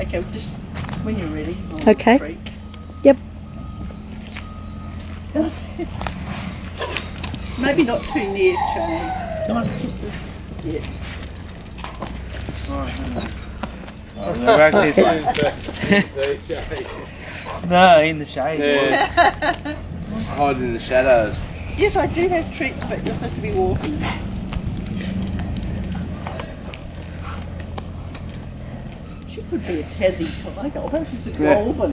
Okay, just when you're ready. Okay. Yep. Maybe not too near, Jane. Come on. Yet. Oh, back this way. No, in the shade. Yeah. Hiding in the shadows. Yes, I do have treats, but you're supposed to be walking. She could be a Tassie tiger. I hope she's a gold one.